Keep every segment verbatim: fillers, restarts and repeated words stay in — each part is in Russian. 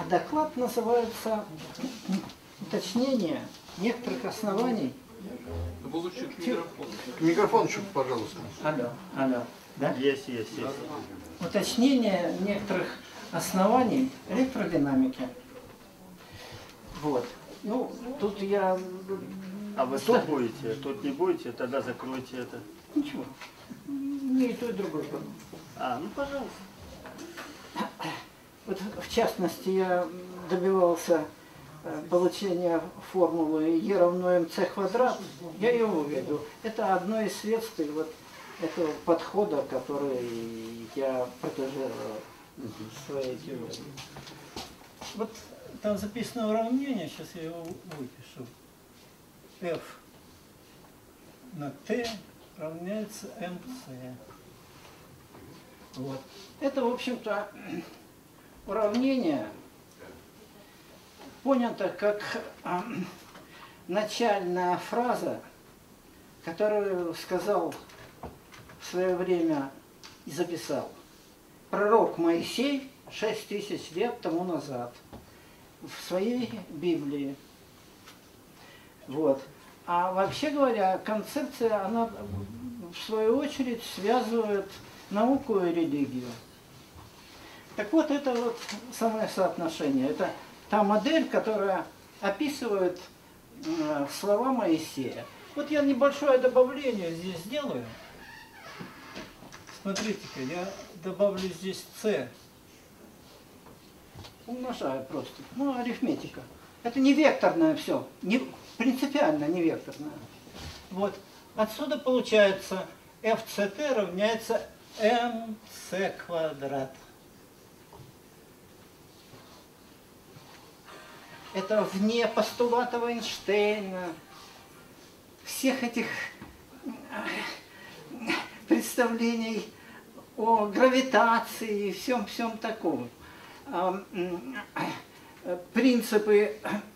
доклад называется «Уточнение некоторых оснований». Микрофон чуть, пожалуйста. Алло, алло. Да? Есть, есть, есть. Уточнение некоторых оснований электродинамики. Вот. Ну, тут я... А вы что будете? Тут не будете? Тогда закройте это. Ничего. Не и то, и другое. А, ну пожалуйста. Вот, в частности, я добивался получения формулы Е равно МЦ квадрат. Я ее выведу. Это одно из следствий вот этого подхода, который я протежировал в своей теории. Вот там записано уравнение, сейчас я его выпишу. F на T равняется МЦ. Вот. Это, в общем-то, уравнение понято как а, начальная фраза, которую сказал в свое время и записал пророк Моисей шесть тысяч лет тому назад в своей Библии. Вот. А вообще говоря, концепция, она в свою очередь связывает науку и религию. Так вот, это вот самое соотношение. Это та модель, которая описывает э, слова Моисея. Вот я небольшое добавление здесь сделаю. Смотрите-ка, я добавлю здесь С. Умножаю просто. Ну, арифметика. Это не векторное все. Не, принципиально не векторное. Вот. Отсюда получается эф цэ тэ равняется эм цэ квадрат. Это вне постулатов Эйнштейна, всех этих представлений о гравитации и всем-всем таком. Принципы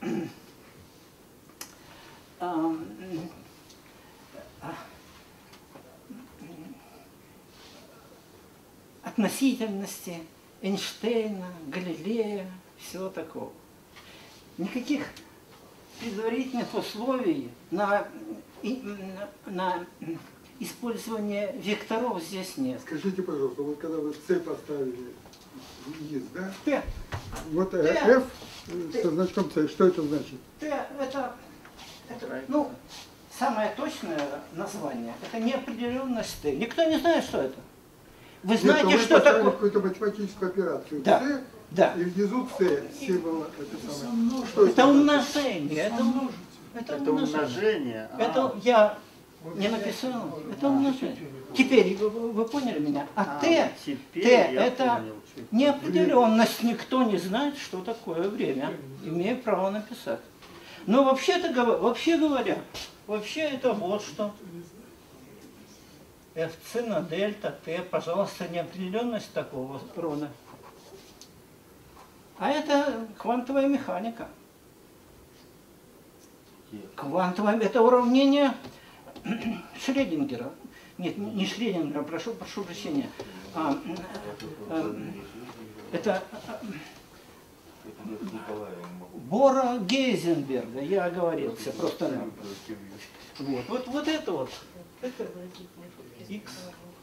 относительности Эйнштейна, Галилея, всего такого. Никаких предварительных условий на, на использование векторов здесь нет. Скажите, пожалуйста, вот когда вы С поставили, есть, да? Т. Вот Т. F Т. со значком С, что это значит? Т это, это, ну, самое точное название. Это неопределенность Т. Никто не знает, что это. Вы знаете, Нет, что такое? какую-то математическую операцию. Да. С, Да. и внизу С, символ, это самое. Что Это умножение. Это, это, Это умножение. Это А. я не написал. Это умножение. Теперь вы, вы поняли меня? А, А, Т, теперь Т я это понял. неопределенность. Никто не знает, что такое время. Имею право написать. Но вообще-то, вообще говоря, вообще это вот что. эф цэ на дельта Т, пожалуйста, неопределенность такого рода. А это квантовая механика. Квантовая, это уравнение Шрёдингера. Нет, не Шрёдингера, прошу, прошу прощения. А, а, это Бора Гейзенберга, я оговорился, просто нам. Вот, вот, вот это вот. Это X.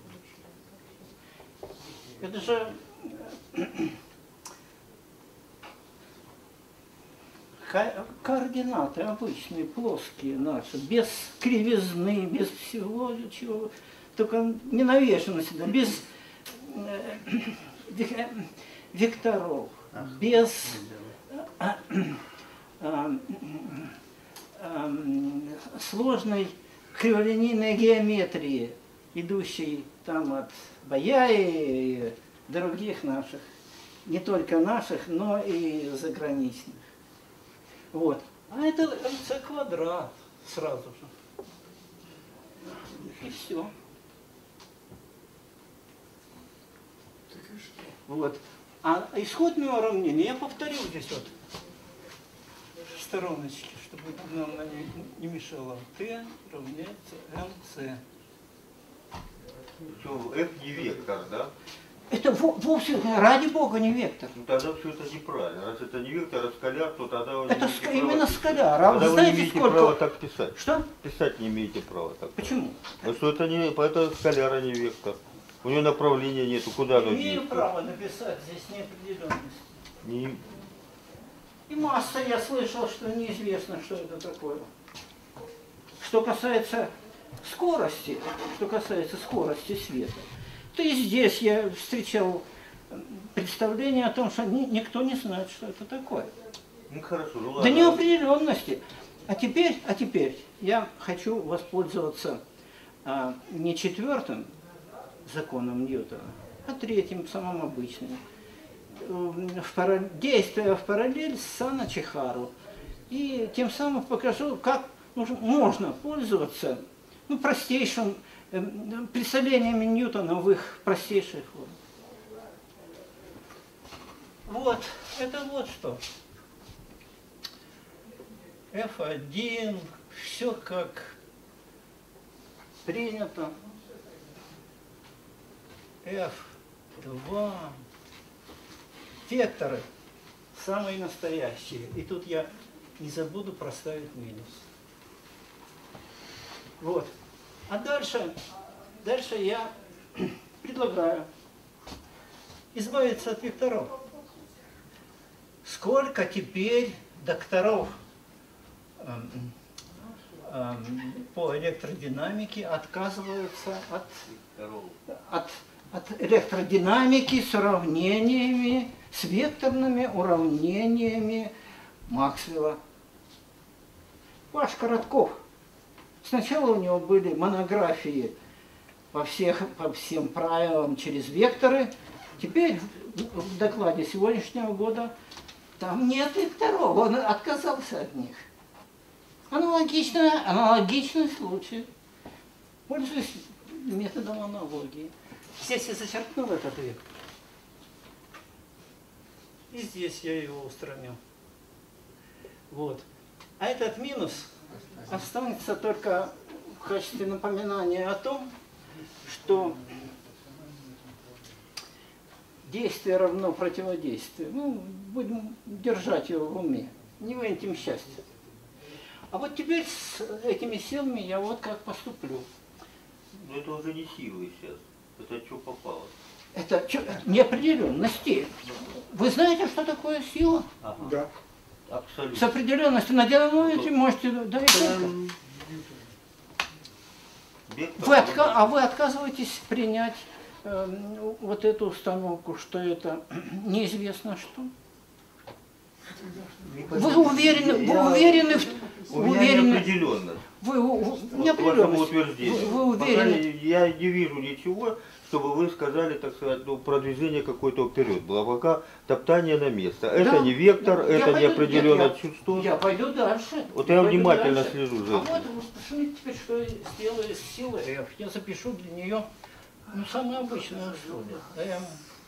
Это же координаты обычные, плоские наши, без кривизны, без всего чего, только не навешено сюда, без векторов, без сложной криволинейной геометрии, идущей там от Бояи и других наших, не только наших, но и заграничных. Вот. А это МЦ квадрат сразу же. И все. Вот. А исходное уравнение я повторю здесь вот стороночки, чтобы нам не мешало. Т равняется МЦ. F не вектор, да? Это вовсе, ради Бога, не вектор. Ну тогда все это неправильно. Раз это не вектор, а скаляр, то тогда вы Это не ска- имеете именно права скаляр. А Тогда вы вы знаете, не имеете сколько... права так писать. Что? Писать не имеете права так. Почему? Потому что это не, это скаляр, а не вектор. У него направления нету, куда оно Имею движется? право написать, здесь неопределенность. Не... И масса, я слышал, что неизвестно, что это такое. Что касается скорости, что касается скорости света, то и здесь я встречал представление о том, что ни, никто не знает, что это такое. Ну хорошо, ну ладно. До неопределенности. А теперь, а теперь я хочу воспользоваться а, не четвертым законом Ньютона, а третьим, самым обычным. В пара... Действуя в параллель с Сана Чихару. И тем самым покажу, как можно пользоваться ну, простейшим э, представлениями Ньютона в их простейшей форме. Вот, это вот что. эф один, все как принято. эф два. Векторы самые настоящие. И тут я не забуду проставить минус. Вот. А дальше, дальше я предлагаю избавиться от векторов. Сколько теперь докторов эм, эм, по электродинамике отказываются от, от, от электродинамики с уравнениями, с векторными уравнениями Максвелла. Паш Коротков. Сначала у него были монографии по, всех, по всем правилам через векторы. Теперь в докладе сегодняшнего года там нет векторов, он отказался от них. Аналогичный, аналогичный случай. Пользуюсь методом аналогии. Здесь я зачеркнул этот вектор. И здесь я его устраню. Вот. А этот минус останется только в качестве напоминания о том, что действие равно противодействию. Ну, будем держать его в уме. Не выньтем счастья. А вот теперь с этими силами я вот как поступлю. Но это уже не силы сейчас. Это что попало? Это неопределенности. Вы знаете, что такое сила? Ага. Да. Абсолютно. С определенностью на динамометре можете давить. Вы отка... А вы отказываетесь принять э, вот эту установку, что это неизвестно что? Вы уверены, вы уверены, в- У меня уверены, неопределенно. вы, у- Вот к вашему неопределенность. утверждению. Вы, вы Пока уверены? я не вижу ничего, чтобы вы сказали, так сказать, ну, продвижение какое-то вперед было. Пока топтание на место. Это Да. не вектор, Я это пойду- неопределенное нет, я- чувство. Я пойду дальше. Вот я пойду внимательно дальше. слежу за А этим. вот вы посмотрите теперь, что я сделаю с силой F. Я запишу для нее ну, самое обычное условие. M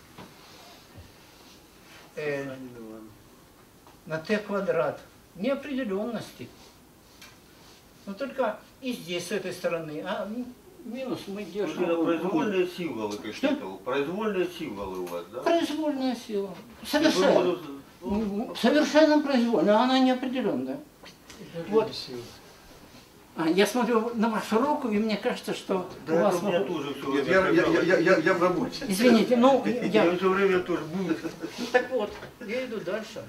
L на t квадрат. Неопределенности. Но только и здесь, с этой стороны. А минус мы держим. Это произвольные символы Что? какие-то. Произвольные символы у вас, да? Произвольная сила. И вы Совершенно. будут- Совершенно произвольная, она неопределенная. Вот. А, я смотрю на вашу руку, и мне кажется, что Да у это вас... у меня могут- тоже все Нет, я, я, я, я, я в работе. Извините, ну, Я я... все время тоже буду. Так вот, я иду дальше.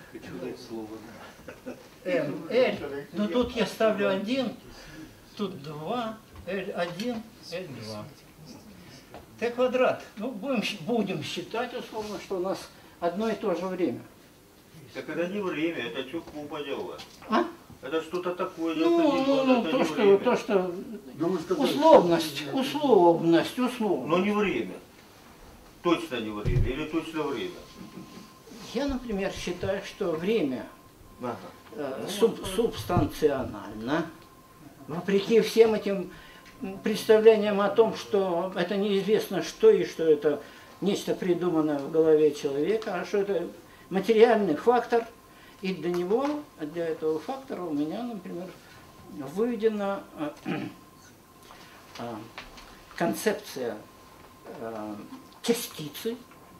М, L. Но тут я ставлю один, тут два, L один, L два. Т квадрат. Ну, будем, щ- будем считать условно, что у нас одно и то же время. Так это не время, это что упадет у вас? А? Это что-то такое. Ну, ну, неопределенное, ну, это то, не что, время. то, что... Ну, вы сказали, Условность, что- условность, условность. Но не время. Точно не время. Или точно время. Я, например, считаю, что время Ага. э, суб- субстанционально, вопреки всем этим м, представлениям о том, что это неизвестно что и что это нечто придуманное в голове человека, а что это материальный фактор, и для него, для этого фактора у меня, например, выведена э, э, концепция э, частицы,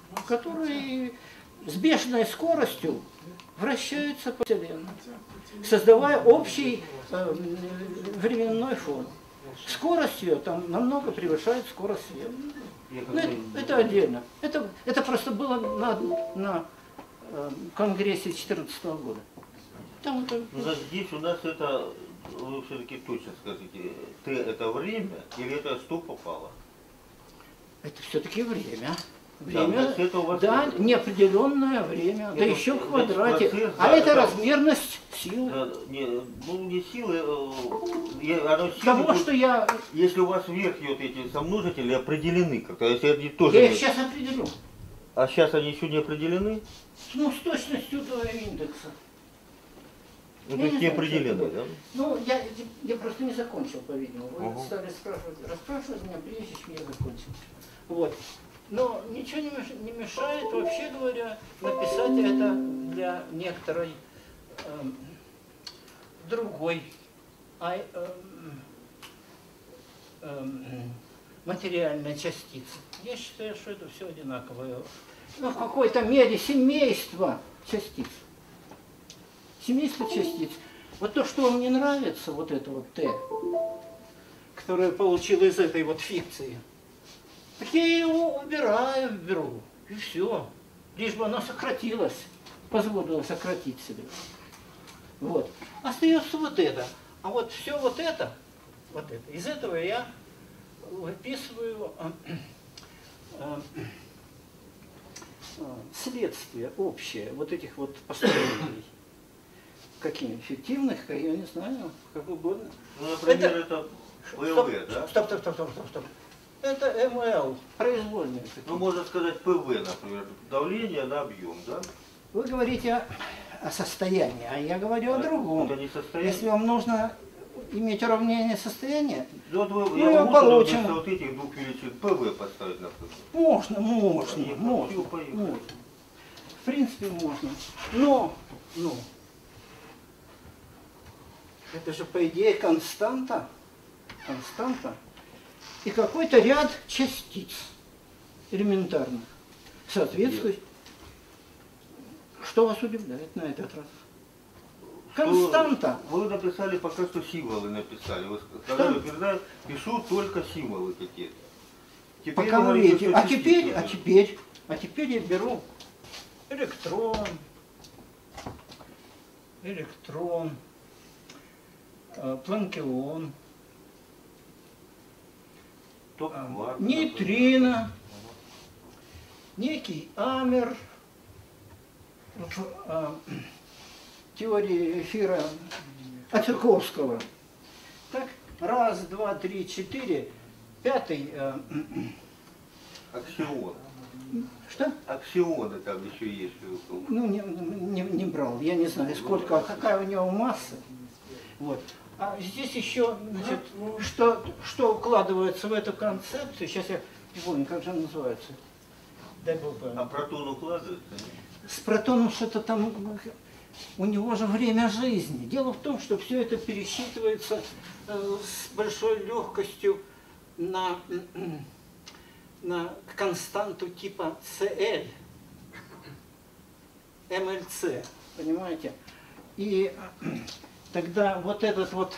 которые с бешеной скоростью вращаются по Вселенной, создавая общий э, временной фон. Скорость ее там намного превышает скорость света. Ну, это, это отдельно. Это, это просто было на, на э, конгрессе две тысячи четырнадцатого года. Там это... Ну, значит, здесь у нас это, вы все-таки точно скажите, Т это время или это что попало? Это все-таки время. Время, да, это у вас да, это... неопределенное время, это, да еще в квадрате. Процесс, а да, это, это размерность силы. Да, не, ну не силы, э, оно силы, Того, будет, что я... если у вас верхние вот эти сомножители определены как-то, если они тоже... Я их не- сейчас определю. А сейчас они еще не определены? Ну, с точностью до индекса. Ну, Я то есть не не знаю, определены, что да? это. Ну, я, я просто не закончил, по-видимому. Вы Ага. стали спрашивать, расспрашивать меня, прежде чем я закончил. Вот. Но ничего не меш- не мешает, вообще говоря, написать это для некоторой эм, другой а, эм, эм, материальной частицы. Я считаю, что это все одинаковое. Ну, в какой-то мере семейство частиц. Семейство частиц. Вот то, что мне нравится, вот это вот Т, которое я получил из этой вот фикции, так я его убираю, беру, и все. Лишь бы оно сократилось, позволило сократить себе. Вот. Остается вот это. А вот все вот это, вот это, из этого я выписываю э, э, э, следствие общее вот этих вот построений. Какими? Эффективных, я не знаю, как угодно. Ну, например, Это- это Стоп, ПВ, да? стоп, стоп, стоп, стоп, стоп, стоп. Это эм эл, произвольные. такие. Ну, можно сказать ПВ, например, давление на объем, да? Вы говорите о, о состоянии, а я говорю о Это другом. не состояние. Если вам нужно иметь уравнение состояния, Ну, вот вы, Ну, я я могу получим. вместо вот этих двух величин ПВ поставить, например. можно, можно, Поехали, можно, поехали. можно. В принципе, можно. Но, но, это же, по идее, константа, константа и какой-то ряд частиц элементарных, соответствует. Что вас удивляет на этот раз? Константа. Вы написали пока что символы написали. Вы сказали, утверждаю, пишу только символы какие-то. Теперь Пока вы говорите, видите. что А теперь, частицы. а теперь, а теперь я беру электрон, электрон, э, планкион, Топ э, кварк, нейтрино, некий амер в э, теории эфира Ацерковского. Так, раз, два, три, четыре, пятый. э, Аксион. Что? Аксионы там еще есть. Ну, не, не, не брал, я не знаю, сколько, а какая у него масса. Вот. А здесь еще, значит, что, что укладывается в эту концепцию, сейчас я не помню, как же она называется. Дай Бог А память. протон укладывается? С протоном что-то там, у него же время жизни. Дело в том, что все это пересчитывается э, с большой легкостью на, на константу типа Cl, эм эл цэ, понимаете? И тогда вот этот вот,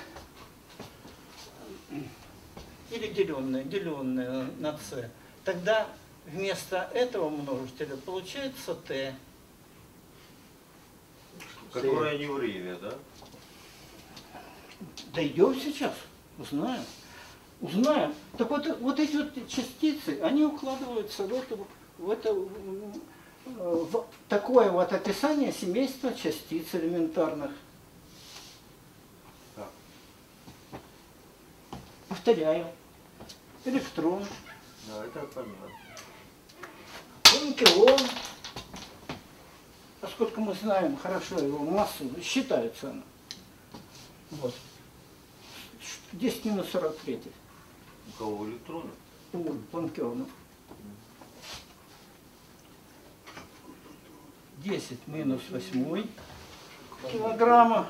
или деленное, деленное на С, тогда вместо этого множителя получается Т. Которое не время, да? Дойдем сейчас, узнаем. Узнаем. Так вот, вот эти вот частицы, они укладываются в это, в это, в такое вот описание семейства частиц элементарных. Так. Повторяю. Электрон, Да, это понятно. планкион. Поскольку мы знаем хорошо его массу, считается она. Вот. десять минус сорок три. У кого электрона? У планкионов. десять минус восемь килограмма.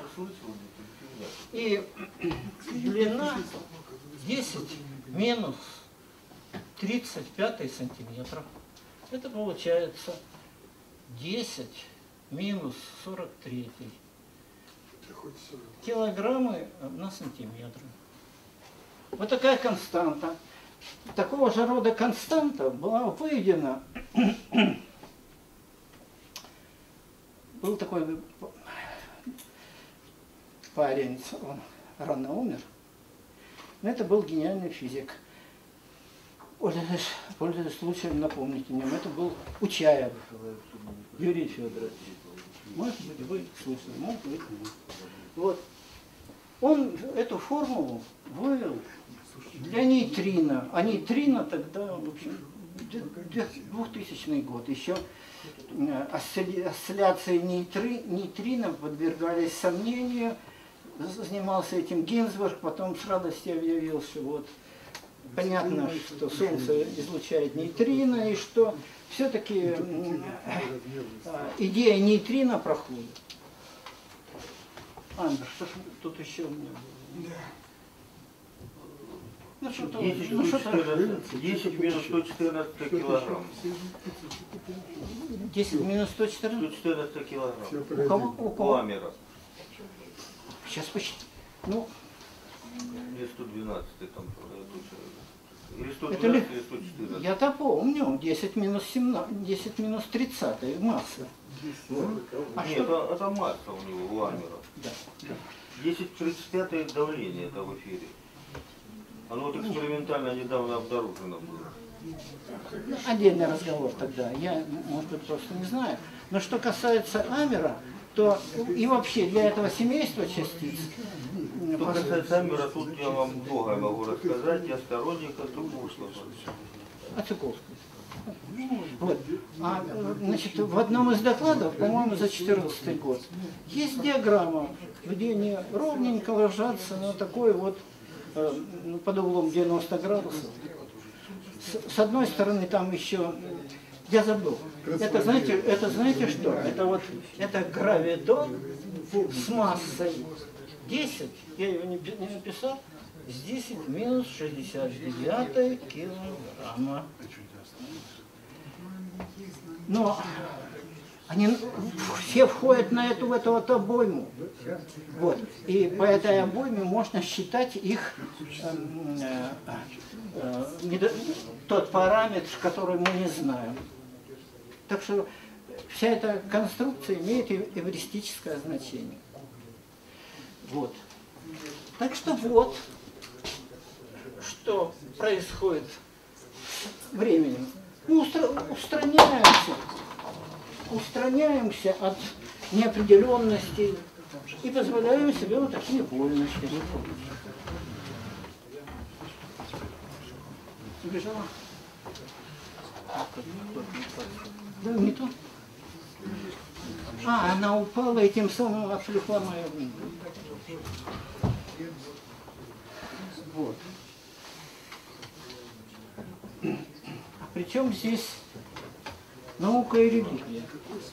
И длина десять минус тридцать пять сантиметров. Это получается десять минус сорок три Да хоть сорок. килограммы на сантиметр. Вот такая константа. Такого же рода константа была выведена. Был такой парень, он рано умер, но это был гениальный физик. Пользуясь, пользуясь случаем, напомните мне, это был Учаев Юрий Федорович. Может быть, вы слышали, может быть, нет. Вот. Он эту формулу вывел для нейтрино, а нейтрино тогда, в общем, двухтысячный год, еще осцилляции нейтри, нейтрино подвергались сомнению, занимался этим Гинзбург, потом с радостью объявил, что вот понятно, что Солнце излучает нейтрино, и что все-таки идея нейтрино проходит. Андр, что ж тут еще у меня было? Ну что-то... Ну, что десять минус сто четырнадцать килограмм. десять минус сто сто четырнадцать? четырнадцать килограмм. У кого? У У кого? Амера. Сейчас посчитаю. Ну, Или сто двенадцать там. Или сто это двенадцать, ли... или сто четырнадцать. Я-то помню. десять минус семнадцать, десять минус тридцать масса. А Нет, что? это, это масса у него, у Амера. Да. десять тридцать пять давление это в эфире. Оно вот экспериментально недавно обнаружено было. Отдельный разговор тогда. Я, может быть, просто не знаю. Но что касается Амера, то и вообще для этого семейства частиц... Что касается Амера, тут я вам многое могу рассказать. Я сторонник Циковского. А Циковского. Вот. А, значит, в одном из докладов, по-моему, за две тысячи четырнадцатый год, есть диаграмма, где они ровненько ложатся на такой вот, э, под углом девяносто градусов. С, с одной стороны, там еще, я забыл, это знаете, это знаете что? Это вот, это гравитон с массой десять, я ее не, не написал, с десять минус шестьдесят девять килограмма. Но они все входят на эту, в эту вот обойму. Вот. И по этой обойме можно считать их э, э, э, тот параметр, который мы не знаем. Так что вся эта конструкция имеет эвристическое значение. Вот. Так что вот, что происходит с временем. Мы устраняемся, устраняемся от неопределенности и позволяем себе вот такие вольности. Убежала? Да, не то. А, она упала и тем самым отвлекла мою внимание. Вот. Причем здесь наука и религия.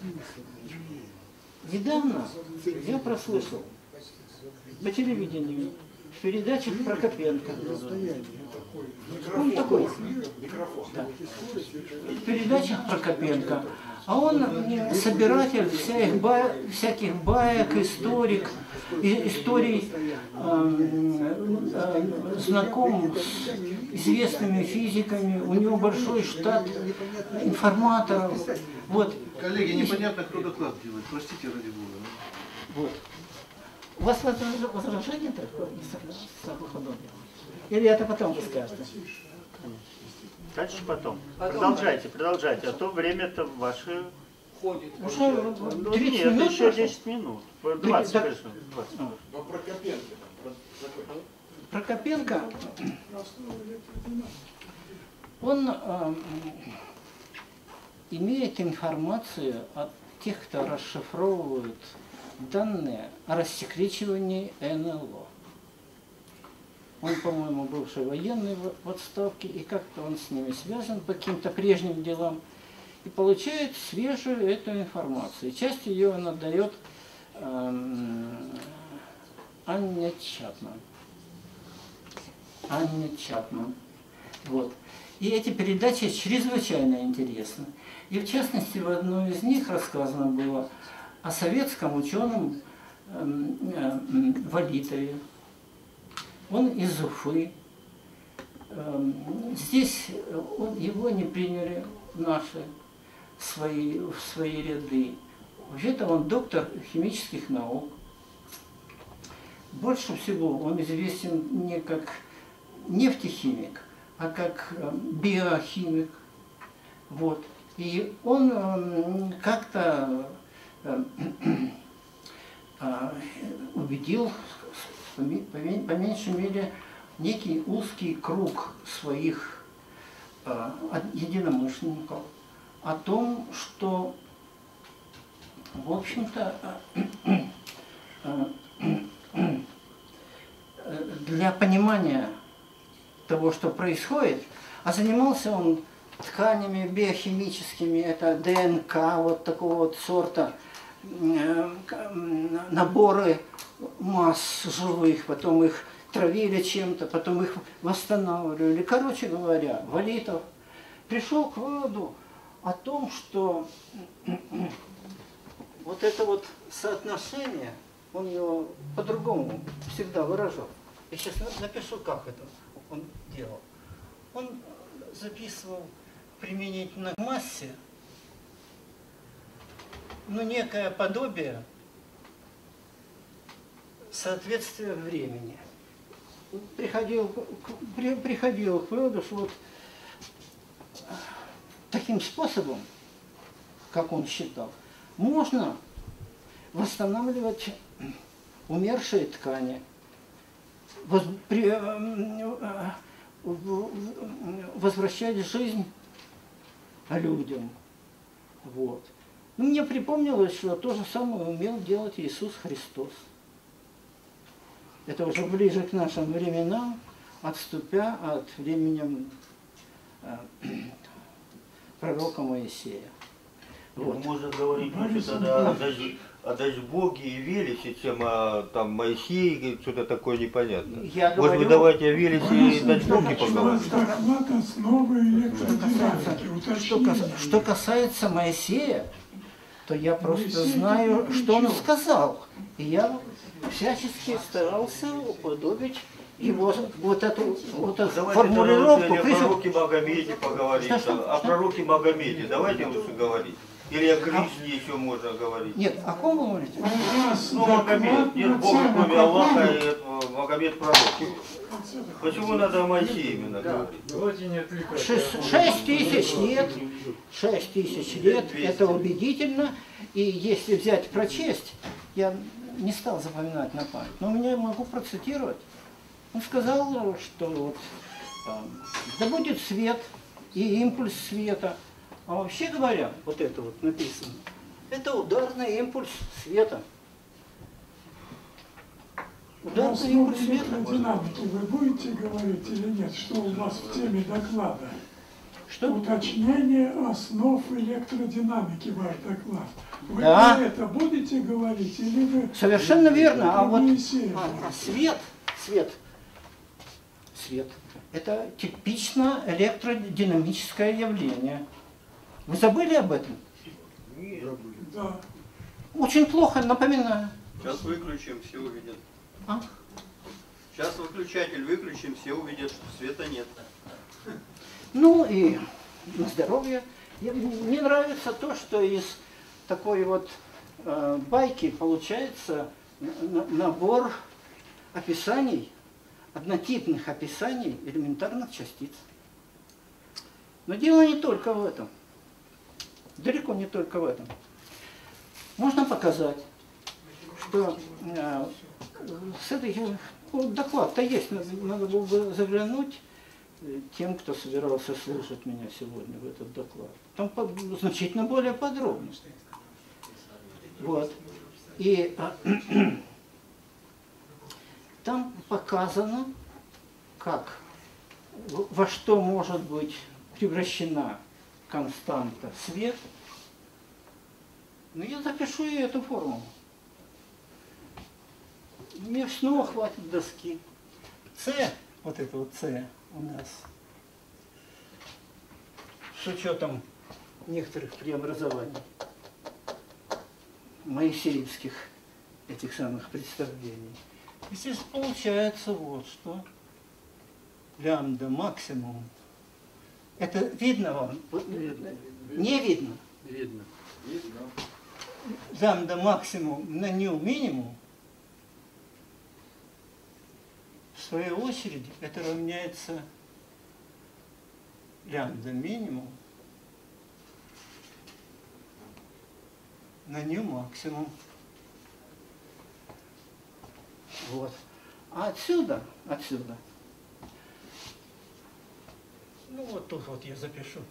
Недавно я прослушал по телевидению в передаче Прокопенко. Он такой. Да. В передачах Прокопенко. А он собиратель всяких, ба... всяких баек, историк, и, историй, э, э, знаком с известными физиками. У него большой штат информаторов. Вот. Коллеги, непонятно, кто доклад делает. Простите, ради бога. Вот. У вас возражение такое? Или это потом вы скажете? Дальше потом. Продолжайте, продолжайте, а то время-то ваше... Уже Ну, тридцать нет, минут еще прошло. десять минут. двадцать, Так- конечно. двадцать. Но Прокопенко. Прокопенко, он э, имеет информацию от тех, кто расшифровывает данные о рассекречивании эн эл о. Он, по-моему, бывший военный в отставке, и как-то он с ними связан по каким-то прежним делам, и получает свежую эту информацию. Часть ее он отдает э, Анне Чапман. Анне Чапман. Вот. И эти передачи чрезвычайно интересны. И в частности, в одной из них рассказано было о советском ученом Валитове. Он из Уфы. Здесь он, его не приняли наши свои, в свои ряды. Вообще-то он доктор химических наук. Больше всего он известен не как нефтехимик, а как биохимик. Вот. И он как-то убедил, по меньшей мере, некий узкий круг своих единомышленников о том, что, в общем-то, для понимания того, что происходит, а занимался он тканями биохимическими, это ДНК вот такого вот сорта, наборы масс живых, потом их травили чем-то, потом их восстанавливали. Короче говоря, Валитов пришел к выводу о том, что вот это вот соотношение, он его по-другому всегда выражал. Я сейчас напишу, как это он делал. Он записывал применительно к массе, ну, некое подобие соответствия времени. Приходил, к, при, приходил к выводу, что вот таким способом, как он считал, можно восстанавливать умершие ткани, воз, при, возвращать жизнь людям. Вот. Ну, мне припомнилось, что то же самое умел делать Иисус Христос. Это уже ближе к нашим временам, отступя от времени э, пророка Моисея. Вот. Можно говорить лучше тогда о, даже, о Дашбоге и Велесе, чем о там, Моисее, что-то такое непонятное. Я Может быть, давайте о Велесе и Дашбоге поговорим. Что, касается, что касается Моисея, то я просто знаю, что он сказал. И я всячески старался уподобить его вот эту, вот эту давайте формулировку. О пророке Магомеде поговорить. Что, что? О пророке Магомеде давайте лучше говорить. Или о Кришне еще можно говорить. Нет, о ком вы говорите? Ну, Магомед. Нет Бога, кроме Аллаха, и этого, Магомед пророк. Почему надо о Моисее именно говорить? Шесть тысяч лет, шесть тысяч лет, это убедительно. И если взять прочесть, я не стал запоминать на память, но меня могу процитировать. Он сказал, что вот, да будет свет и импульс света. А вообще говоря, вот это вот написано, это ударный импульс света. Ударный импульс света. Динамики вы будете говорить или нет? Что у вас в теме доклада? Что? Уточнение основ электродинамики, ваш доклад. Вы да. про это будете говорить или вы... Совершенно верно. А вот а, а свет, свет, свет, это типично электродинамическое явление. Вы забыли об этом? Нет. Да. Очень плохо, напоминаю. Сейчас выключим, все увидят. А? Сейчас выключатель выключим, все увидят, что света нет. Ну и на здоровье. Мне нравится то, что из такой вот э, байки получается набор описаний, однотипных описаний элементарных частиц. Но дело не только в этом. Далеко не только в этом. Можно показать, что э, с этой, ну, доклад-то есть, надо, надо было бы заглянуть тем, кто собирался слушать меня сегодня в этот доклад. Там под, значительно более подробно. Вот. И а, там показано, как, во что может быть превращена константа свет. Ну, я запишу и эту формулу. Мне снова хватит доски. С, вот это вот С у нас, с учетом некоторых преобразований моисеевских этих самых представлений. И здесь получается вот что. Лямбда максимум. Это видно вам? Видно. Не видно? Видно. Лямбда максимум на ню минимум, в свою очередь, это равняется лямбда минимум на ню максимум. Вот. А отсюда, отсюда, ну вот тут вот я запишу.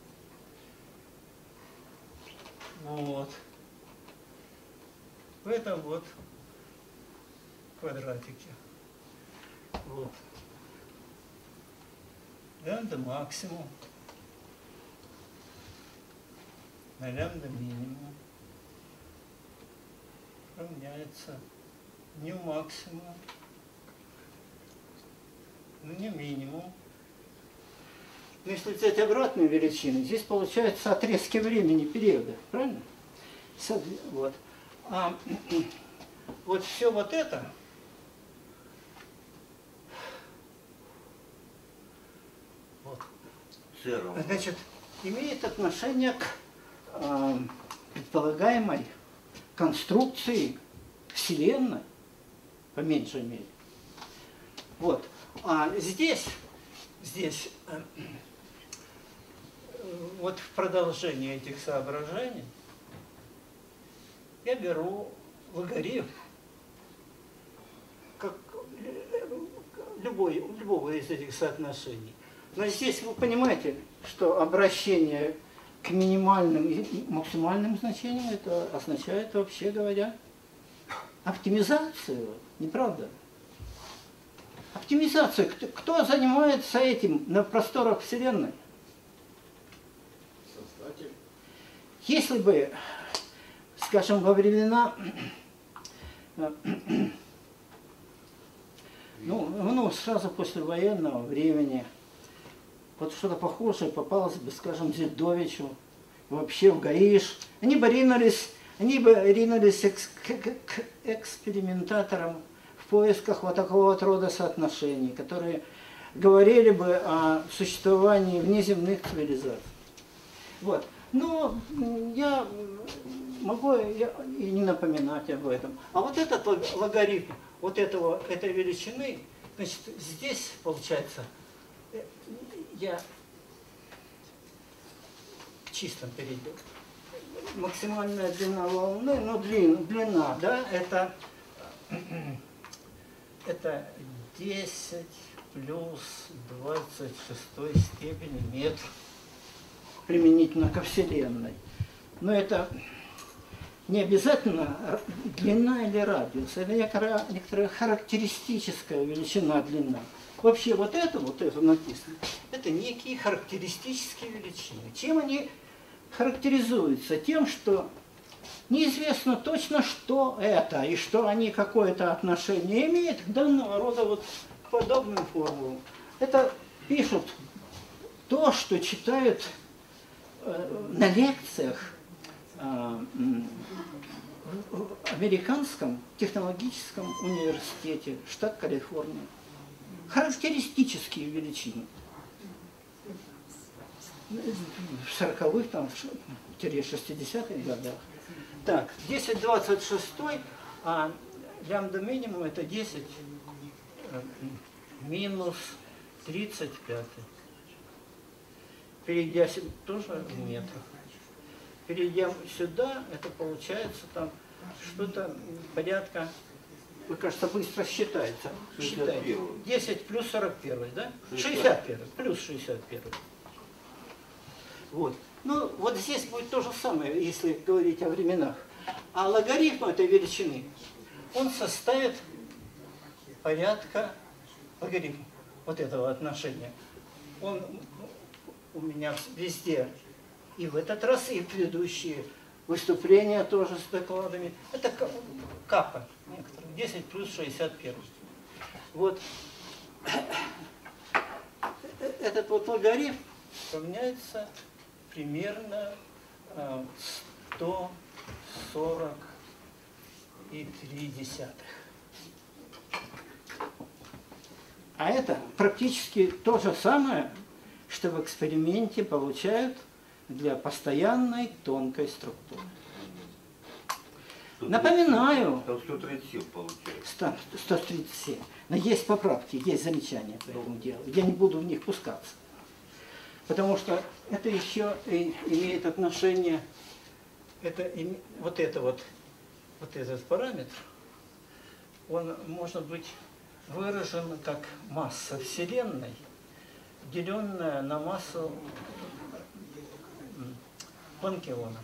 Вот. В этом вот квадратике. Вот. Лямбда максимум на лямбда минимум равняется ню максимум на ню минимум. Но если взять обратную величину, здесь получаются отрезки времени периода, правильно? Вот. А вот все вот это вот, значит, имеет отношение к э, предполагаемой конструкции Вселенной, по меньшей мере. Вот. А здесь, здесь э, вот в продолжение этих соображений я беру логарифм как любой, любого из этих соотношений. Но здесь вы понимаете, что обращение к минимальным и максимальным значениям это означает, вообще говоря, оптимизацию, не правда? Оптимизация. Кто, кто занимается этим на просторах Вселенной? Создатель. Если бы, скажем, во времена, ну, ну, сразу после военного времени, вот что-то похожее попалось бы, скажем, Зельдовичу, вообще в ГАИШ, они бы ринулись, они бы ринулись экс, к, к экспериментаторам в поисках вот такого вот рода соотношений, которые говорили бы о существовании внеземных цивилизаций. Вот. Но я могу и не напоминать об этом. А вот этот логарифм вот этого, этой величины, значит, здесь получается, я к чистым перейду. Максимальная длина волны, ну длина, длина, да, это, это десять плюс двадцать шестой степени метр применительно ко Вселенной. Но это не обязательно длина или радиус, это некоторая, некоторая характеристическая величина длина. Вообще вот это, вот это написано, это некие характеристические величины. Чем они характеризуются? Тем, что неизвестно точно, что это, и что они какое-то отношение имеют к данного рода вот к подобным формулам. Это пишут то, что читают э, на лекциях э, в американском технологическом университете, штат Калифорния. Характеристические величины. В сороковых, там, шестидесятых годах. Так, десять двадцать шесть, а лямбда минимум это десять минус тридцать пять. Перейдя тоже в метрах. Перейдя сюда, это получается там что-то порядка. Вы, кажется, быстро считаете. Считаете. десять плюс сорок один, да? шестьдесят один, плюс шестьдесят один. Вот. Ну, вот здесь будет то же самое, если говорить о временах. А логарифм этой величины, он составит порядка, логарифм вот этого отношения. Он у меня везде, и в этот раз, и в предыдущие выступления тоже с докладами. Это капа некоторые. десять плюс шестьдесят один. Вот. Этот вот логарифм равняется примерно сто сорок три десятых. А это практически то же самое, что в эксперименте получают для постоянной тонкой структуры. Напоминаю, Там сто тридцать семь получается. сто тридцать семь. Но есть поправки, есть замечания по этому делу. Я не буду в них пускаться. Потому что это еще и имеет отношение, это, вот это вот, вот этот параметр, он может быть выражен как масса Вселенной, деленная на массу Планкиона.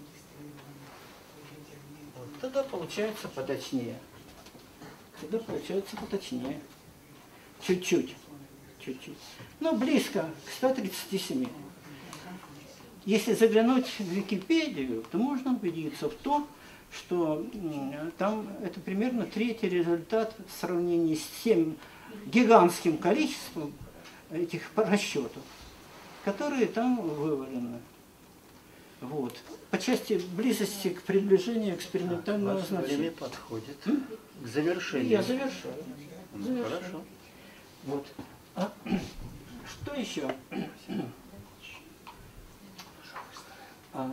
Вот, тогда получается поточнее. Тогда получается поточнее. Чуть-чуть. Чуть-чуть. Но близко к ста тридцати семи. Если заглянуть в Википедию, то можно убедиться в том, что там это примерно третий результат в сравнении с тем гигантским количеством этих расчетов, которые там вывалены. Вот. По части близости к приближению экспериментального Ваше значения. время подходит к завершению. Я завершаю. Ну, завершаю. хорошо. Вот. А, что еще? А,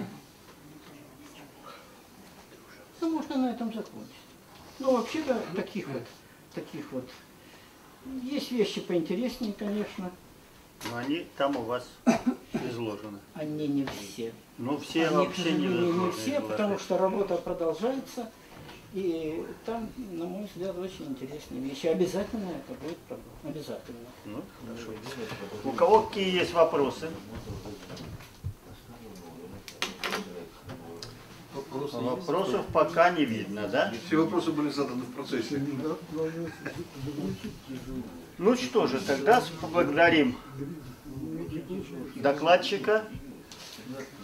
ну, можно на этом закончить. Ну, вообще-то, таких вот, таких вот, есть вещи поинтереснее, конечно. Но они там у вас изложены. Они не все. Ну, все Они, вообще к сожалению, не невозможно все, изложить. потому что работа продолжается. И там, на мой взгляд, очень интересные вещи. Обязательно это будет проблема. Обязательно. Ну, хорошо. У кого какие есть вопросы? Вопросы есть? Вопросов пока не видно, да? Все вопросы были заданы в процессе. Ну что же, тогда поблагодарим докладчика